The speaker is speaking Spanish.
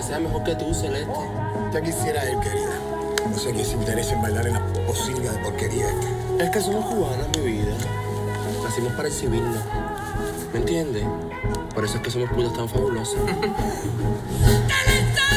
sea mejor que tú, Celeste. Ya quisiera él, querida. No sé quién se interesa en bailar en la posilga de porquería esta. Es que somos cubanas, mi vida. Nacimos para exhibirnos. ¿Me entiendes? Por eso es que somos putas tan fabulosas.